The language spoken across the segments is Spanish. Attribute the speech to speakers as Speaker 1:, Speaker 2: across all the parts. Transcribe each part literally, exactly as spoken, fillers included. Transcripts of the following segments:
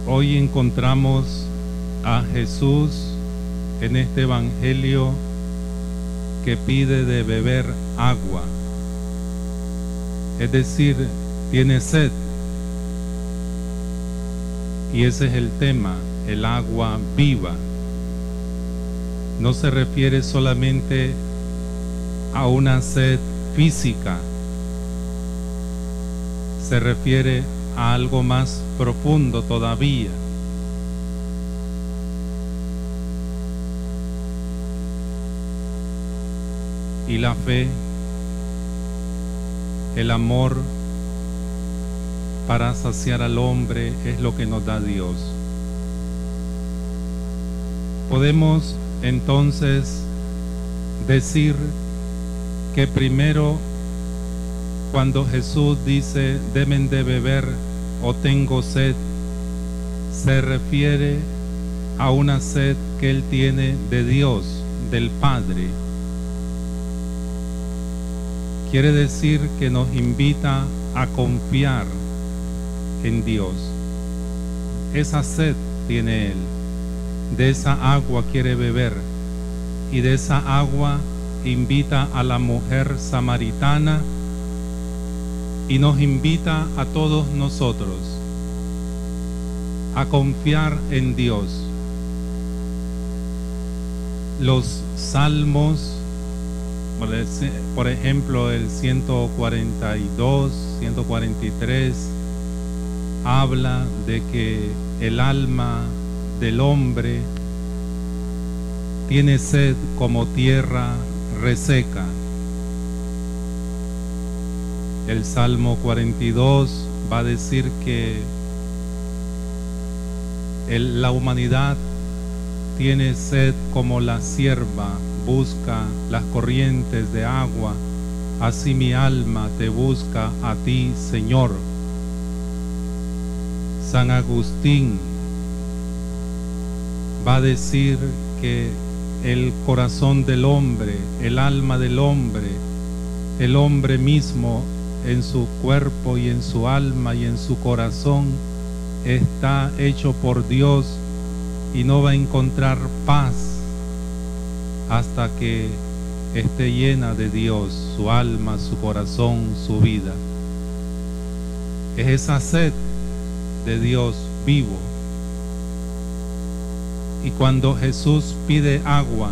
Speaker 1: Hoy encontramos a Jesús en este evangelio que pide de beber agua, es decir, tiene sed. Y ese es el tema, el agua viva. No se refiere solamente a una sed física, se refiere a algo más profundo todavía. Y la fe, el amor para saciar al hombre es lo que nos da Dios. Podemos entonces decir que primero, cuando Jesús dice "demen de beber" o "tengo sed", se refiere a una sed que Él tiene de Dios, del Padre. Quiere decir que nos invita a confiar en Dios. Esa sed tiene Él, de esa agua quiere beber, y de esa agua invita a la mujer samaritana y nos invita a todos nosotros a confiar en Dios. Los salmos, por ejemplo el ciento cuarenta y dos, ciento cuarenta y tres, habla de que el alma del hombre tiene sed como tierra reseca. El Salmo cuarenta y dos va a decir que el, la humanidad tiene sed como la sierva busca las corrientes de agua, así mi alma te busca a ti, Señor. San Agustín va a decir que el corazón del hombre, el alma del hombre, el hombre mismo en su cuerpo y en su alma y en su corazón está hecho por Dios y no va a encontrar paz hasta que esté llena de Dios, su alma, su corazón, su vida. Es esa sed de Dios vivo. Y cuando Jesús pide agua,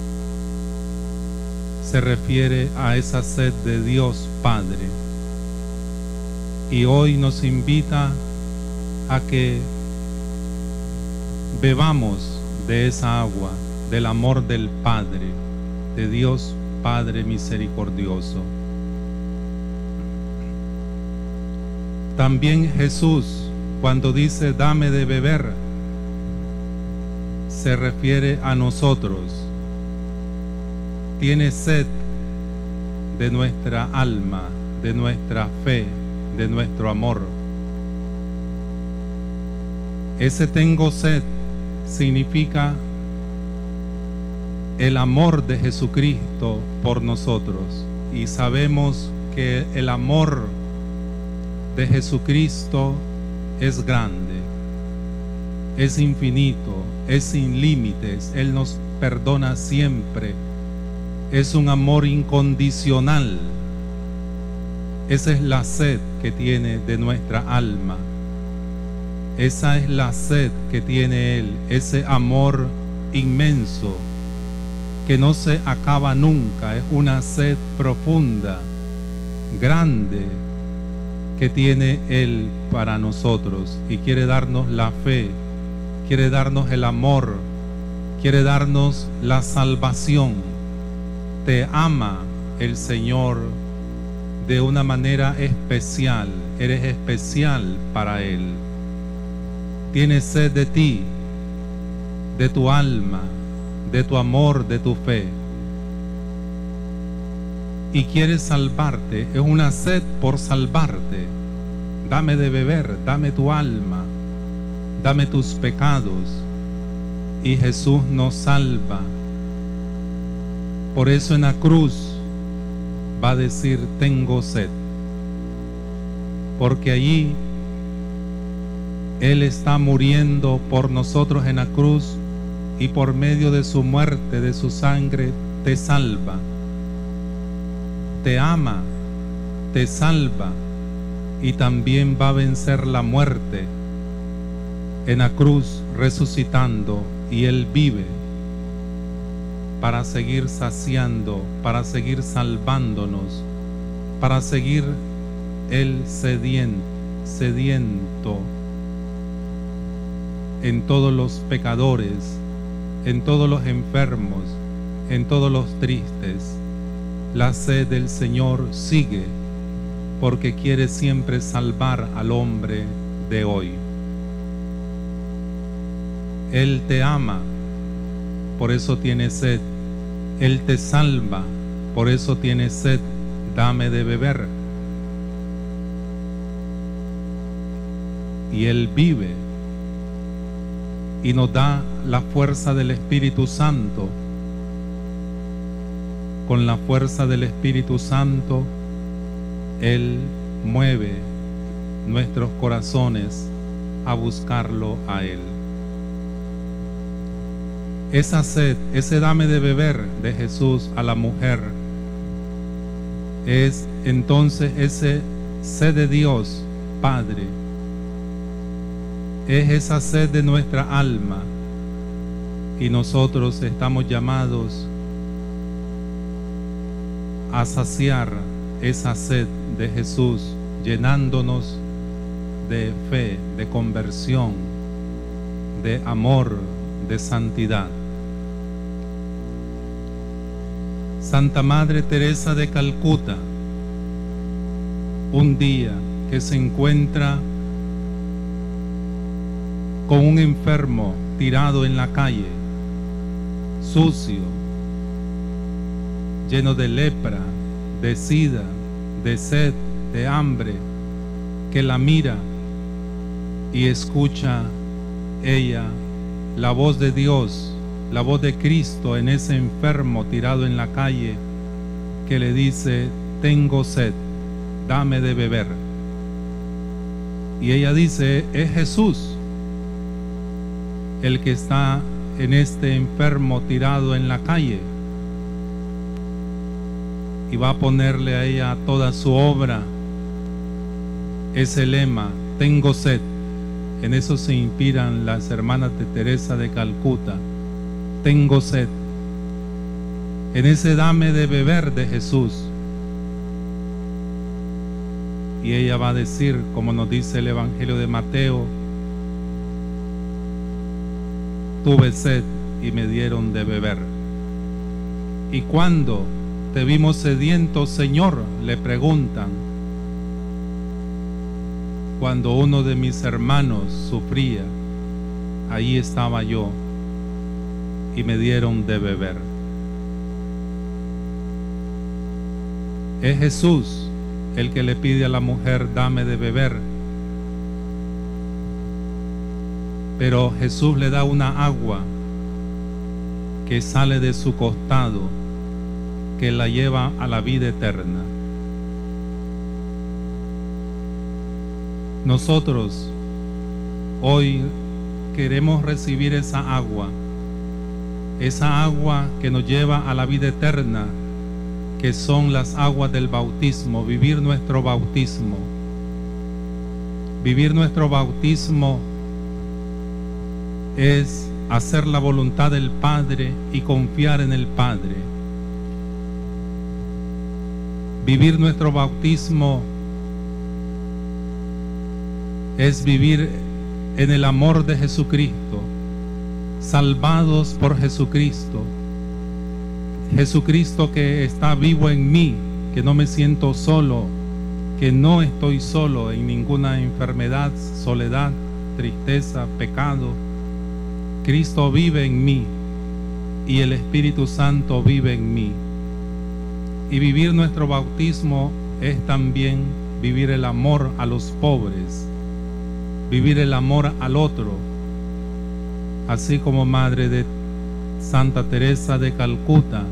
Speaker 1: se refiere a esa sed de Dios Padre. Y hoy nos invita a que bebamos de esa agua, del amor del Padre, de Dios Padre misericordioso. También Jesús, cuando dice "dame de beber", se refiere a nosotros. Tiene sed de nuestra alma, de nuestra fe, de nuestro amor. Ese "tengo sed" significa el amor de Jesucristo por nosotros, y sabemos que el amor de Jesucristo es grande, es infinito, es sin límites. Él nos perdona siempre, es un amor incondicional. Esa es la sed que tiene de nuestra alma, esa es la sed que tiene Él, ese amor inmenso que no se acaba nunca. Es una sed profunda, grande, que tiene Él para nosotros, y quiere darnos la fe, quiere darnos el amor, quiere darnos la salvación. Te ama el Señor de una manera especial, eres especial para Él. Tiene sed de ti, de tu alma, de tu amor, de tu fe, y quiere salvarte. Es una sed por salvarte. Dame de beber, dame tu alma, dame tus pecados, y Jesús nos salva. Por eso en la cruz va a decir "tengo sed", porque allí Él está muriendo por nosotros en la cruz y por medio de su muerte, de su sangre, te salva, te ama, te salva y también va a vencer la muerte en la cruz resucitando, y Él vive para seguir saciando, para seguir salvándonos, para seguir Él sediento, sediento en todos los pecadores, en todos los enfermos, en todos los tristes. La sed del Señor sigue, porque quiere siempre salvar al hombre de hoy. Él te ama, por eso tiene sed. Él te salva, por eso tiene sed. Dame de beber. Y Él vive y nos da la fuerza del Espíritu Santo. Con la fuerza del Espíritu Santo, Él mueve nuestros corazones a buscarlo a Él. Esa sed, ese dame de beber de Jesús a la mujer, es entonces ese sed de Dios Padre. Es esa sed de nuestra alma, y nosotros estamos llamados a saciar esa sed de Jesús, llenándonos de fe, de conversión, de amor, de santidad. Santa Madre Teresa de Calcuta, un día que se encuentra con un enfermo tirado en la calle, sucio, lleno de lepra, de sida, de sed, de hambre, que la mira y escucha ella la voz de Dios, la voz de Cristo en ese enfermo tirado en la calle, que le dice: tengo sed, dame de beber. Y ella dice: es Jesús el que está en este enfermo tirado en la calle, y va a ponerle a ella toda su obra, ese lema, tengo sed. En eso se inspiran las hermanas de Teresa de Calcuta. Tengo sed. En ese dame de beber de Jesús. Y ella va a decir, como nos dice el Evangelio de Mateo: tuve sed y me dieron de beber. ¿Y cuándo te vimos sediento, Señor?, le preguntan. Cuando uno de mis hermanos sufría, ahí estaba yo y me dieron de beber. Es Jesús el que le pide a la mujer: dame de beber. Pero Jesús le da una agua que sale de su costado, que la lleva a la vida eterna. Nosotros hoy queremos recibir esa agua, esa agua que nos lleva a la vida eterna, que son las aguas del bautismo, vivir nuestro bautismo. Vivir nuestro bautismo es hacer la voluntad del Padre y confiar en el Padre. Vivir nuestro bautismo es vivir en el amor de Jesucristo, salvados por Jesucristo. Jesucristo que está vivo en mí, que no me siento solo, que no estoy solo en ninguna enfermedad, soledad, tristeza, pecado. Cristo vive en mí y el Espíritu Santo vive en mí. Y vivir nuestro bautismo es también vivir el amor a los pobres, vivir el amor al otro, así como Madre de Santa Teresa de Calcuta,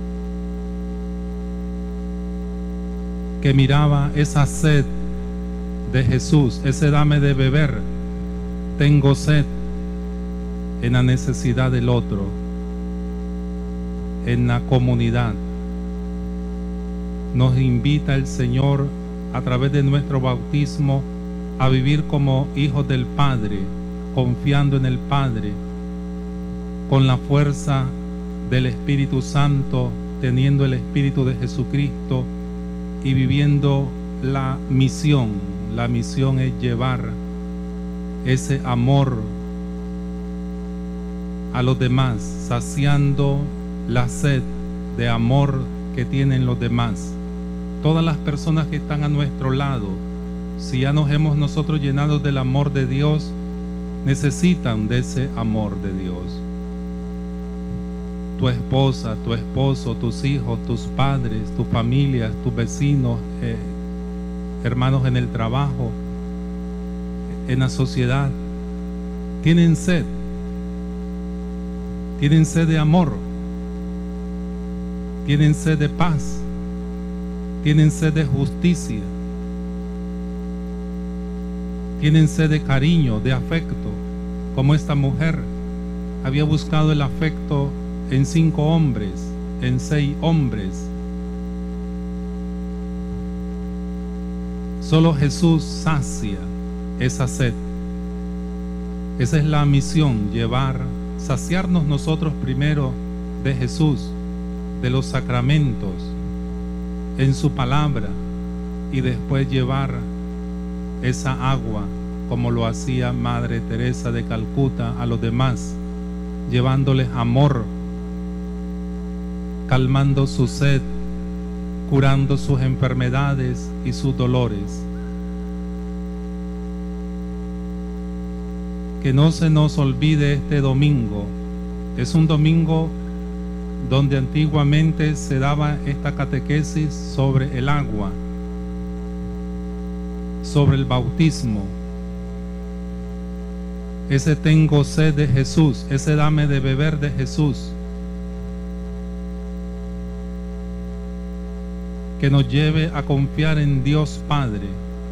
Speaker 1: que miraba esa sed de Jesús, ese dame de beber, tengo sed en la necesidad del otro, en la comunidad. Nos invita el Señor a través de nuestro bautismo a vivir como hijos del Padre, confiando en el Padre, con la fuerza del Espíritu Santo, teniendo el Espíritu de Jesucristo y viviendo la misión. La misión es llevar ese amor a los demás, saciando la sed de amor que tienen los demás. Todas las personas que están a nuestro lado, si ya nos hemos nosotros llenado del amor de Dios, necesitan de ese amor de Dios. Tu esposa, tu esposo, tus hijos, tus padres, tu familia, tus vecinos, eh, hermanos en el trabajo, en la sociedad, tienen sed, tienen sed de amor, tienen sed de paz, tienen sed de justicia, tienen sed de cariño, de afecto, como esta mujer había buscado el afecto en cinco hombres, en seis hombres. Solo Jesús sacia esa sed. Esa es la misión, llevar, saciarnos nosotros primero de Jesús, de los sacramentos, en su palabra, y después llevar esa agua, como lo hacía Madre Teresa de Calcuta, a los demás, llevándoles amor, calmando su sed, curando sus enfermedades y sus dolores. Que no se nos olvide este domingo. Es un domingo donde antiguamente se daba esta catequesis sobre el agua, sobre el bautismo. Ese tengo sed de Jesús, ese dame de beber de Jesús, que nos lleve a confiar en Dios Padre,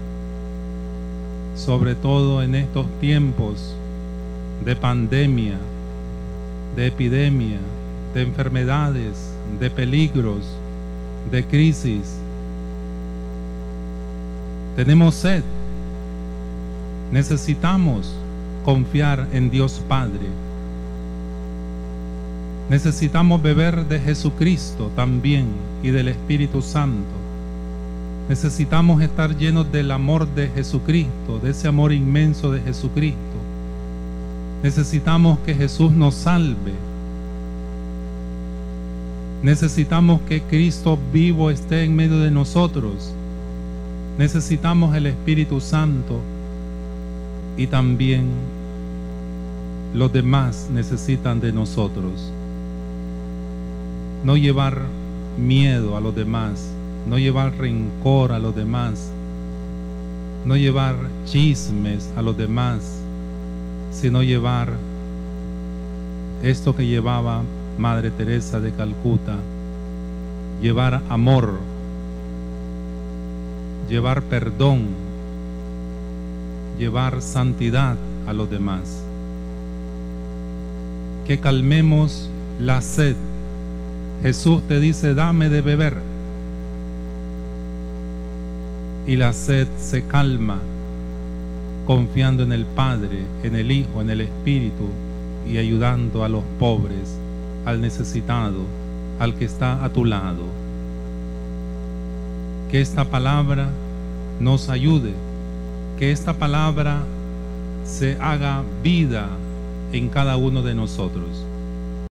Speaker 1: sobre todo en estos tiempos de pandemia, de epidemia, de enfermedades, de peligros, de crisis. Tenemos sed, necesitamos confiar en Dios Padre, necesitamos beber de Jesucristo también y del Espíritu Santo. Necesitamos estar llenos del amor de Jesucristo, de ese amor inmenso de Jesucristo. Necesitamos que Jesús nos salve. Necesitamos que Cristo vivo esté en medio de nosotros. Necesitamos el Espíritu Santo, y también los demás necesitan de nosotros. No llevar miedo a los demás, no llevar rencor a los demás, no llevar chismes a los demás, sino llevar esto que llevaba Madre Teresa de Calcuta, llevar amor, llevar perdón, llevar santidad a los demás. Que calmemos la sed. Jesús te dice, dame de beber, y la sed se calma confiando en el Padre, en el Hijo, en el Espíritu, y ayudando a los pobres, al necesitado, al que está a tu lado. Que esta palabra nos ayude, que esta palabra se haga vida en cada uno de nosotros.